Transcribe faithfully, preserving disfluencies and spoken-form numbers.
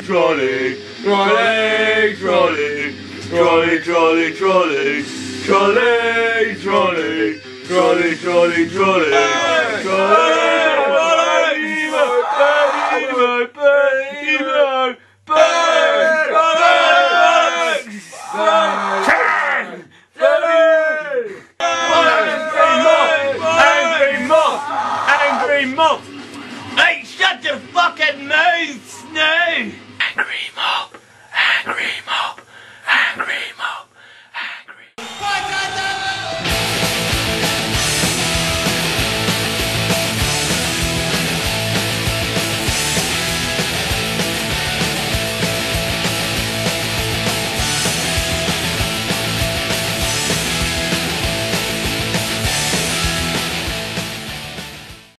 trolley, trolley, trolley, trolley, trolley, trolley, trolley, trolley, trolley, trolley, trolley, trolley, trolley,